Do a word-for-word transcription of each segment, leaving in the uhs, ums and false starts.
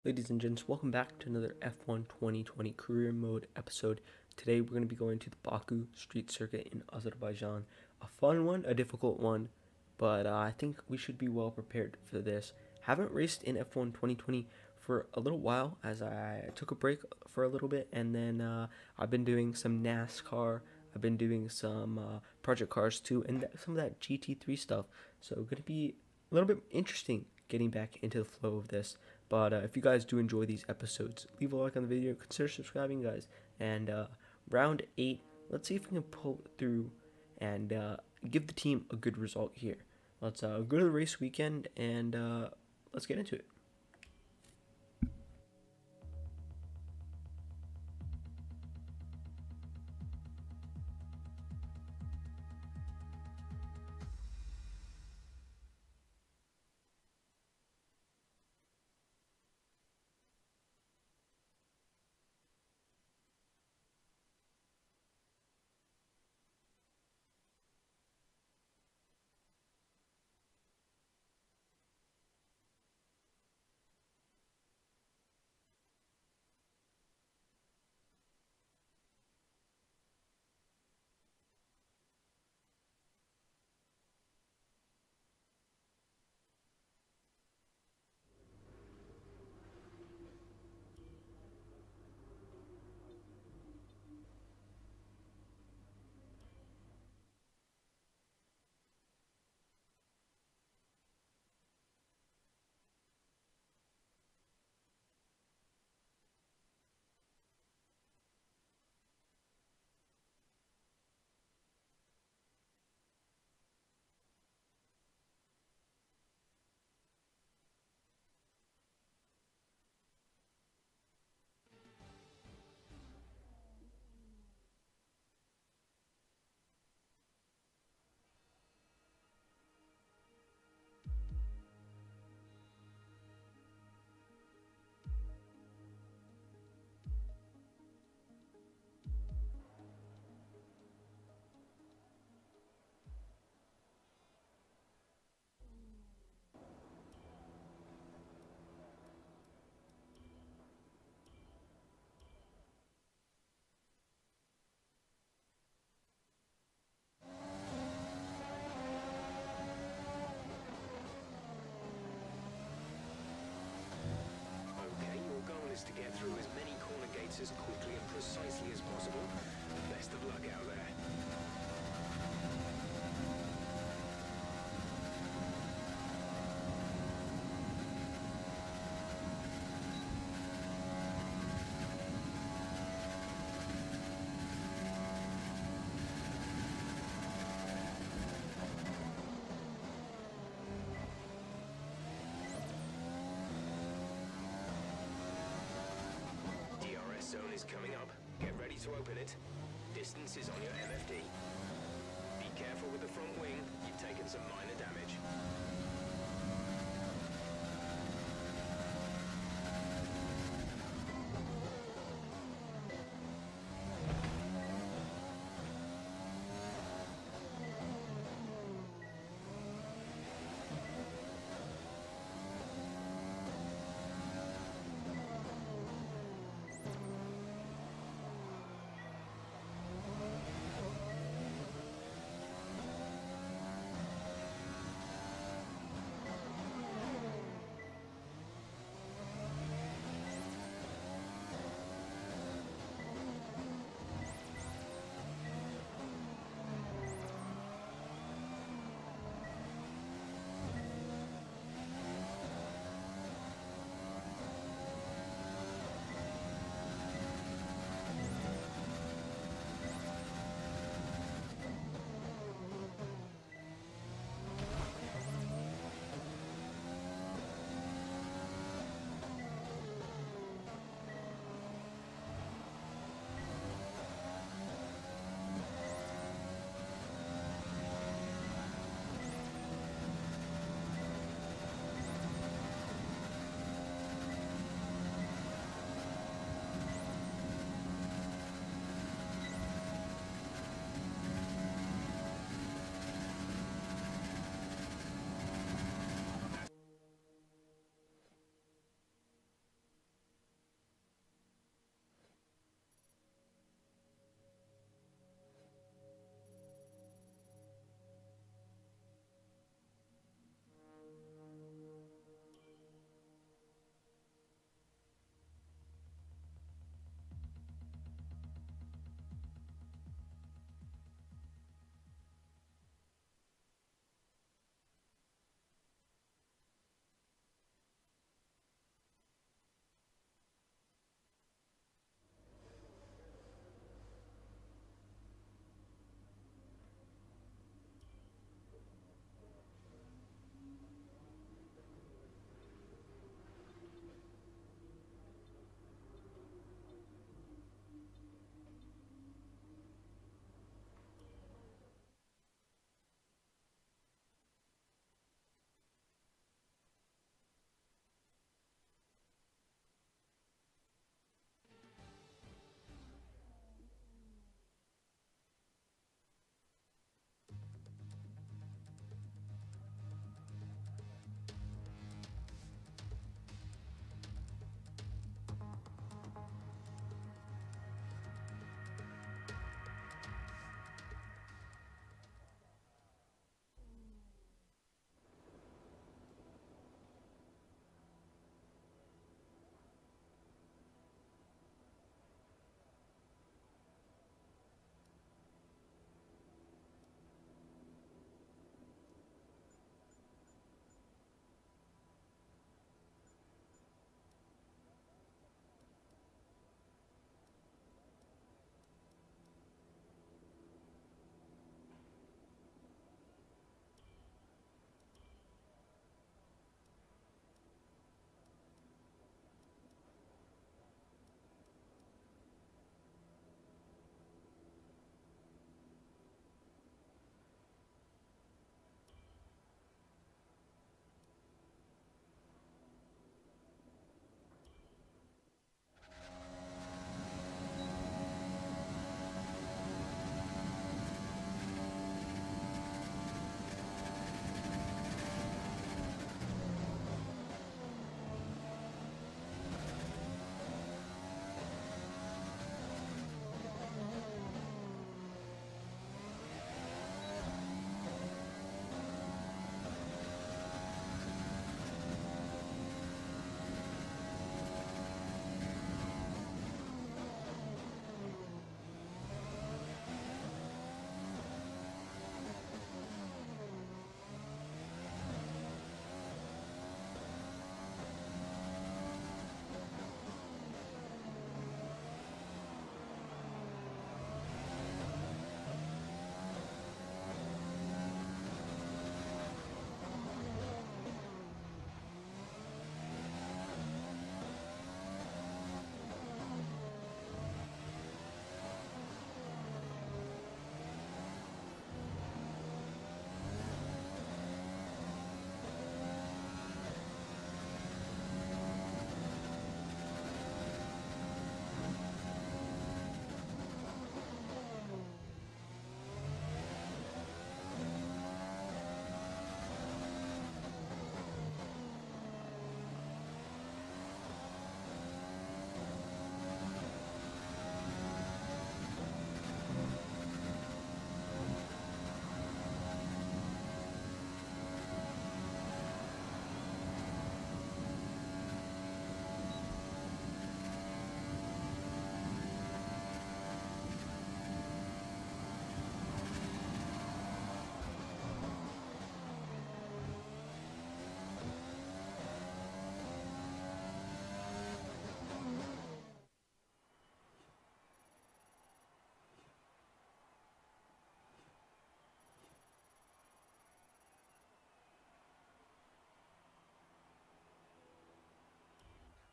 Ladies and gents, welcome back to another F one twenty twenty career mode episode. Today we're going to be going to the Baku street circuit in Azerbaijan. A fun one, a difficult one, but uh, I think we should be well prepared for this. Haven't raced in F one twenty twenty for a little while as I took a break for a little bit, and then uh, I've been doing some NASCAR. I've been doing some uh, Project Cars too, and th- some of that G T three stuff. So going to be a little bit interesting getting back into the flow of this. But uh, if you guys do enjoy these episodes, leave a like on the video, consider subscribing, guys. And uh, round eight, let's see if we can pull it through and uh, give the team a good result here. Let's uh, go to the race weekend and uh, let's get into it. To get through as many corner gates as quickly and precisely as possible. Best of luck out there. Zone is coming up. Get ready to open it. Distance is on your M F D. Be careful with the front wing. You've taken some minor damage.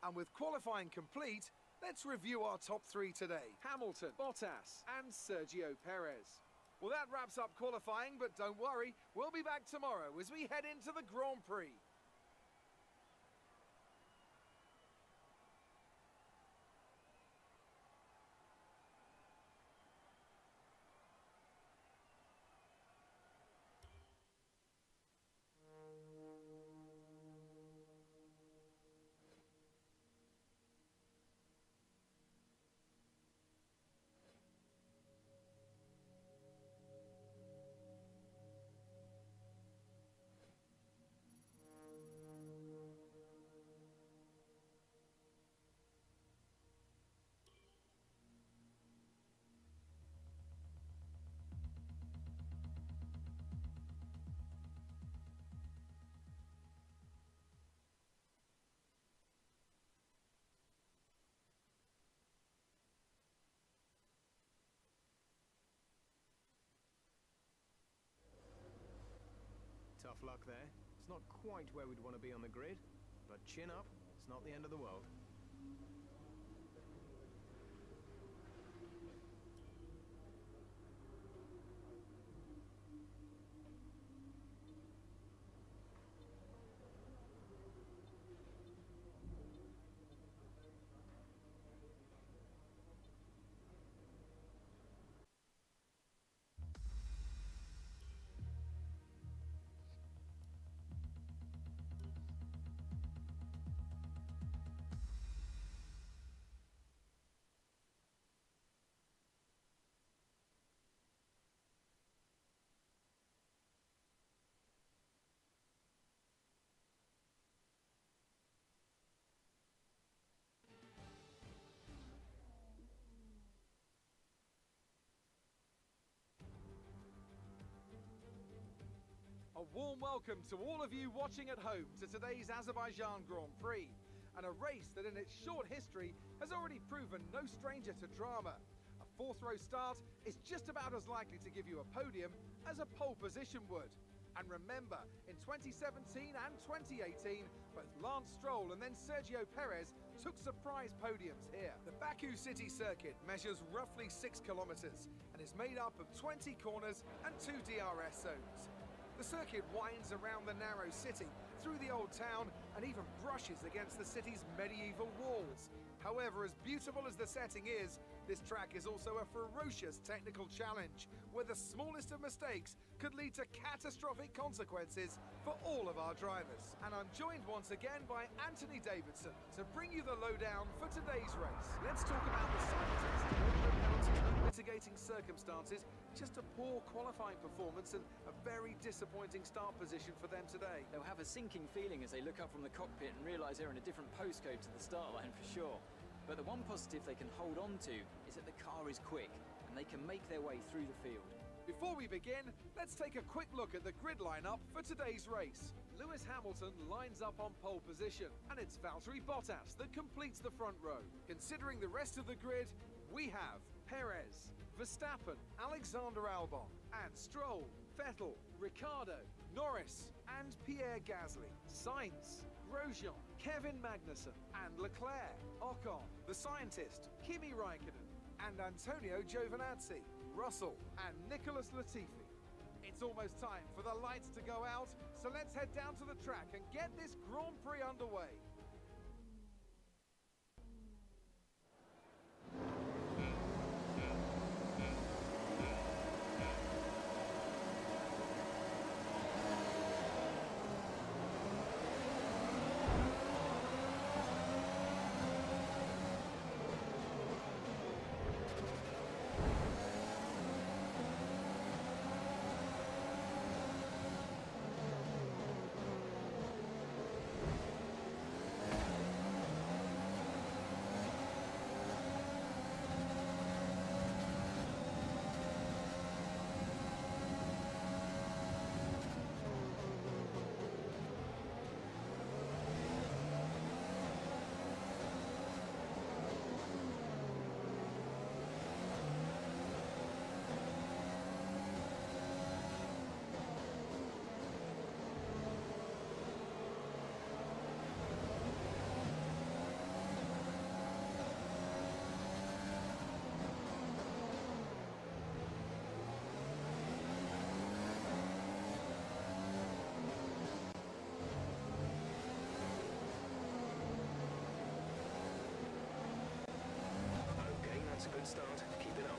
And with qualifying complete, let's review our top three today. Hamilton, Bottas and Sergio Perez. Well, that wraps up qualifying, but don't worry, we'll be back tomorrow as we head into the Grand Prix. Tough luck there. It's not quite where we'd want to be on the grid, but chin up, it's not the end of the world. A warm welcome to all of you watching at home to today's Azerbaijan Grand Prix, and a race that in its short history has already proven no stranger to drama. A fourth row start is just about as likely to give you a podium as a pole position would. And remember, in twenty seventeen and twenty eighteen, both Lance Stroll and then Sergio Perez took surprise podiums here. The Baku City Circuit measures roughly six kilometers and is made up of twenty corners and two D R S zones. The circuit winds around the narrow city, through the old town, and even brushes against the city's medieval walls. However, as beautiful as the setting is, this track is also a ferocious technical challenge, where the smallest of mistakes could lead to catastrophic consequences for all of our drivers. And I'm joined once again by Anthony Davidson to bring you the lowdown for today's race. Let's talk about the side test. No penalties, no mitigating circumstances, just a poor qualifying performance and a very disappointing start position for them today. They'll have a sinking feeling as they look up from the cockpit and realise they're in a different postcode to the start line for sure. But the one positive they can hold on to is that the car is quick and they can make their way through the field. Before we begin, let's take a quick look at the grid lineup for today's race. Lewis Hamilton lines up on pole position, and it's Valtteri Bottas that completes the front row. Considering the rest of the grid, we have Perez, Verstappen, Alexander Albon, and Stroll, Vettel, Ricciardo, Norris, and Pierre Gasly, Sainz, Grosjean, Kevin Magnussen, and Leclerc, Ocon, the scientist, Kimi Raikkonen, and Antonio Giovinazzi, Russell, and Nicholas Latifi. It's almost time for the lights to go out, so let's head down to the track and get this Grand Prix underway. That's a good start. Keep it up.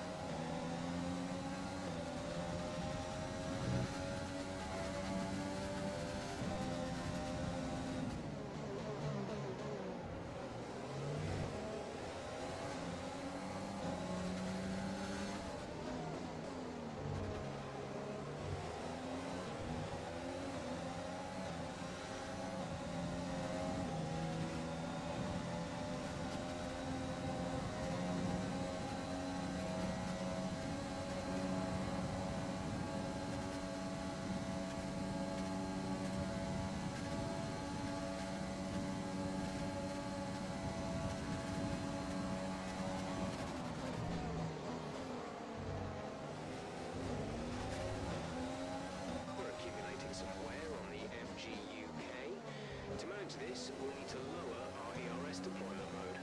To manage this, we'll need to lower our E R S deployment mode.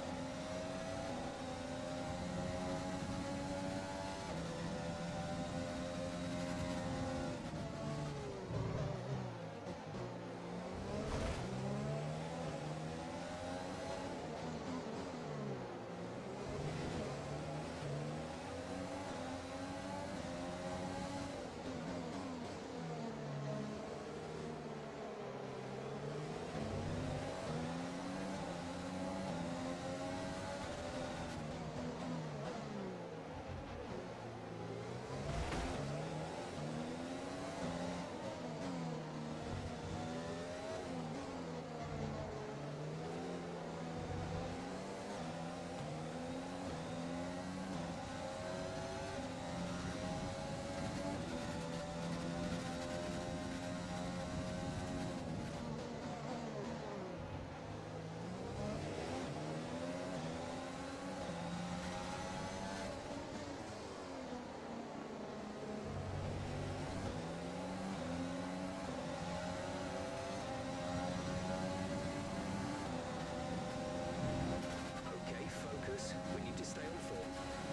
We need to stay on form.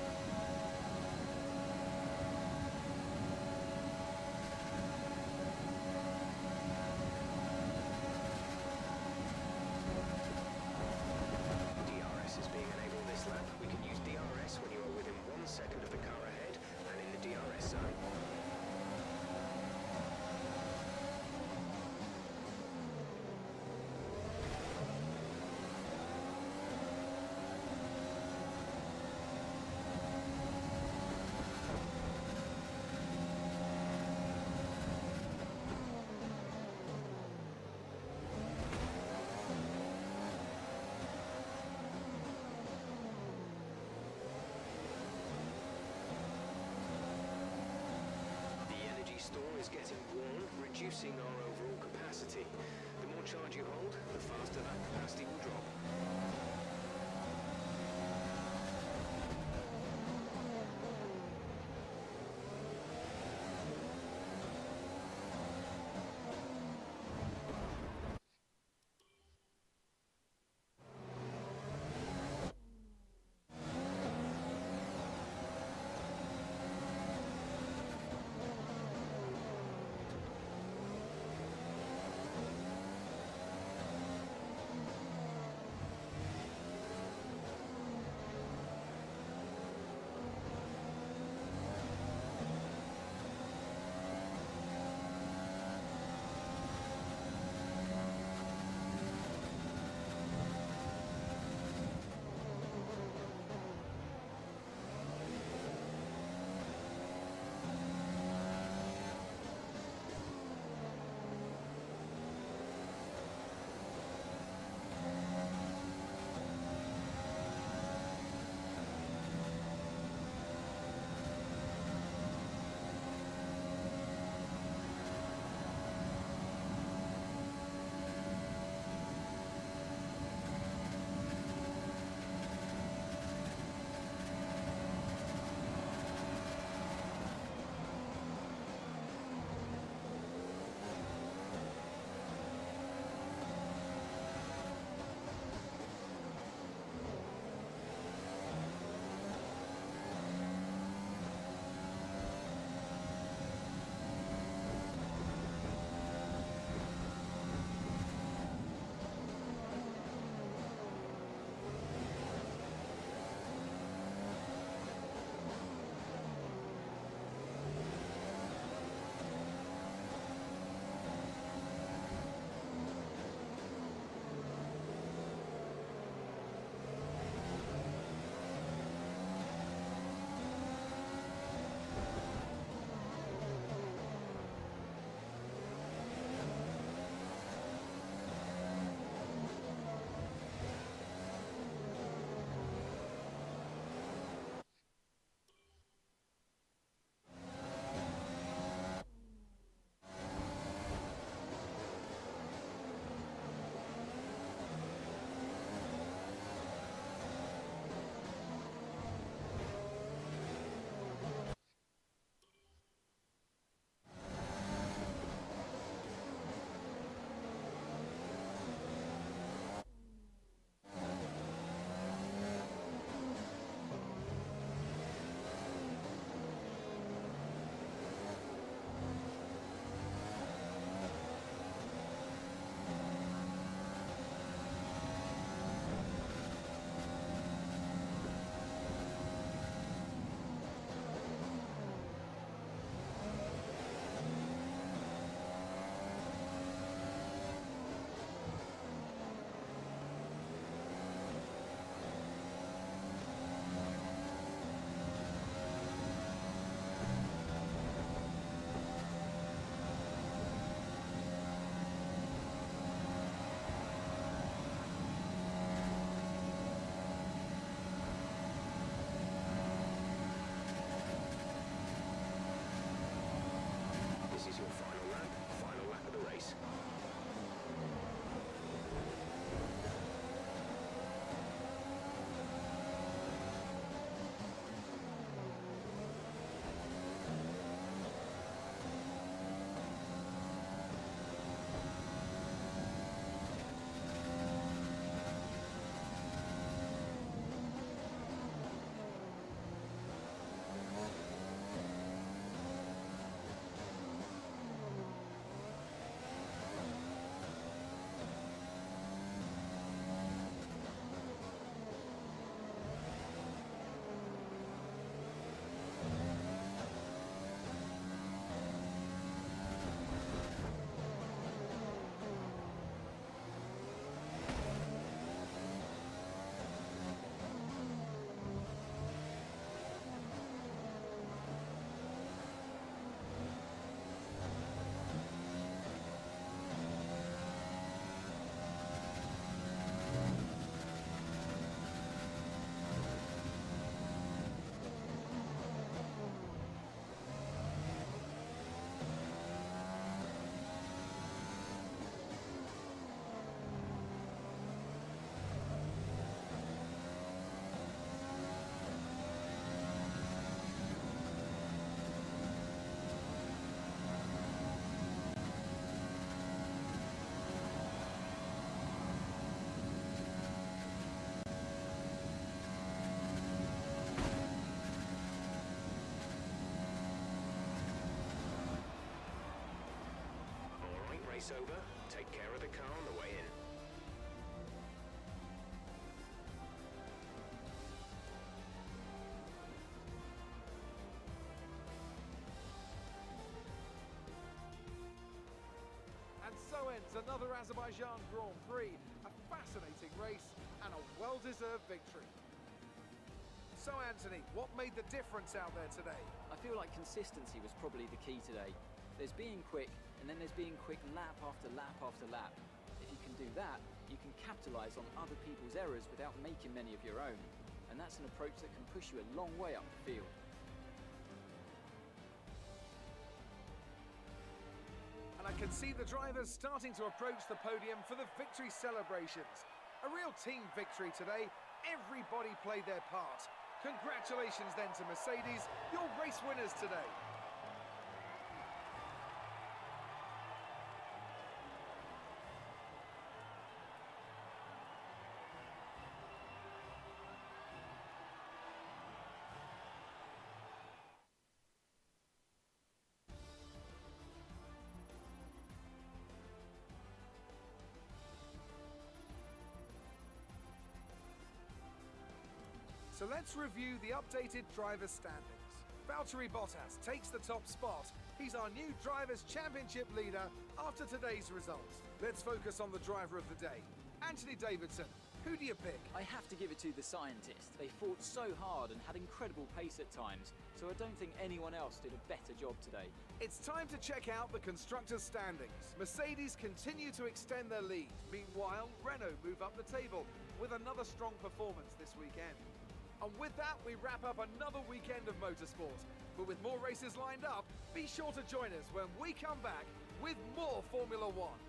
D R S is being enabled this lap. We can use D R S when you are within one second of the car ahead and in the D R S zone. Store is getting worn, reducing our overall capacity. The more charge you hold, the faster that capacity will drop. race over, take care of the car on the way in. And so ends another Azerbaijan Grand Prix, a fascinating race and a well-deserved victory. So Anthony, what made the difference out there today? I feel like consistency was probably the key today. There's being quick, and then there's being quick lap after lap after lap. If you can do that, you can capitalise on other people's errors without making many of your own. And that's an approach that can push you a long way up the field. And I can see the drivers starting to approach the podium for the victory celebrations. A real team victory today. Everybody played their part. Congratulations then to Mercedes, your race winners today. So let's review the updated driver standings. Valtteri Bottas takes the top spot. He's our new Drivers' Championship leader after today's results. Let's focus on the driver of the day. Anthony Davidson, who do you pick? I have to give it to the scientists. They fought so hard and had incredible pace at times, so I don't think anyone else did a better job today. It's time to check out the constructors' standings. Mercedes continue to extend their lead. Meanwhile, Renault move up the table with another strong performance this weekend. And with that, we wrap up another weekend of motorsport. But with more races lined up, be sure to join us when we come back with more Formula One.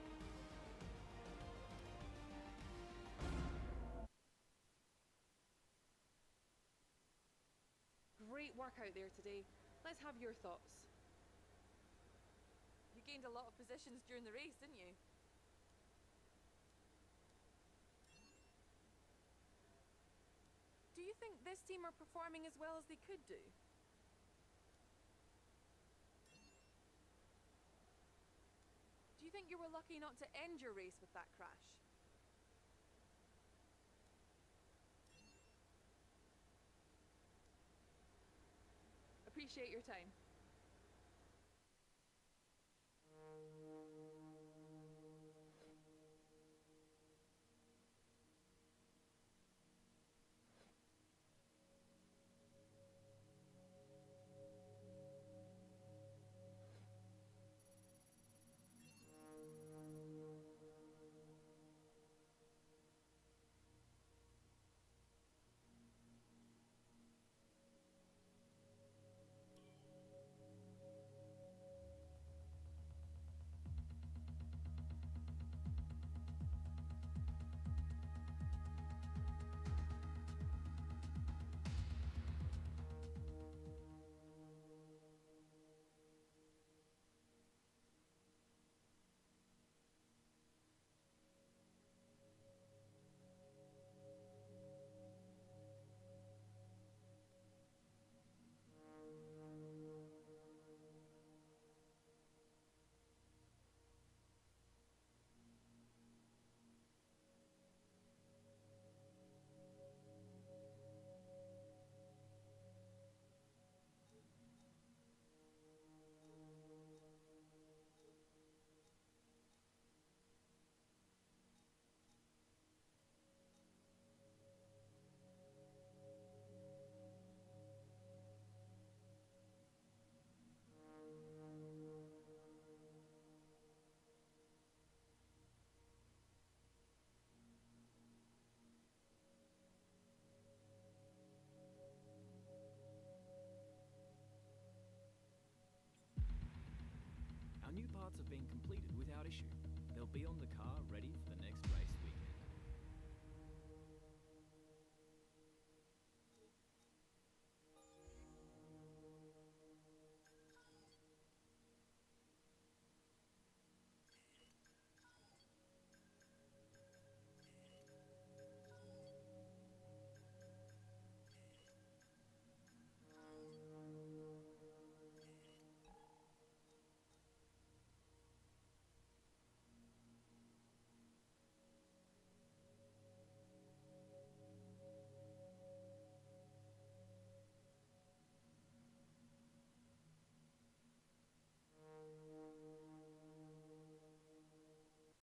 Great work out there today. Let's have your thoughts. You gained a lot of positions during the race, didn't you? Do you think this team are performing as well as they could do? Do you think you were lucky not to end your race with that crash? Appreciate your time. Our new parts have been completed without issue. They'll be on the car ready for the next race.